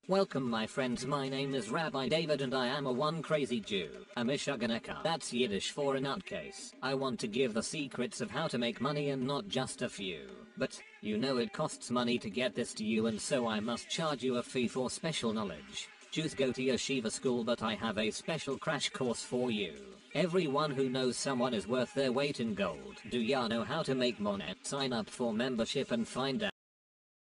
Welcome my friends, my name is Rabbi David and I am a one crazy Jew, a Meshugganeh, that's Yiddish for a nutcase. I want to give the secrets of how to make money and not just a few. But, you know it costs money to get this to you and so I must charge you a fee for special knowledge. Jews go to yeshiva school but I have a special crash course for you. Everyone who knows someone is worth their weight in gold. Do ya know how to make money? Sign up for membership and find out.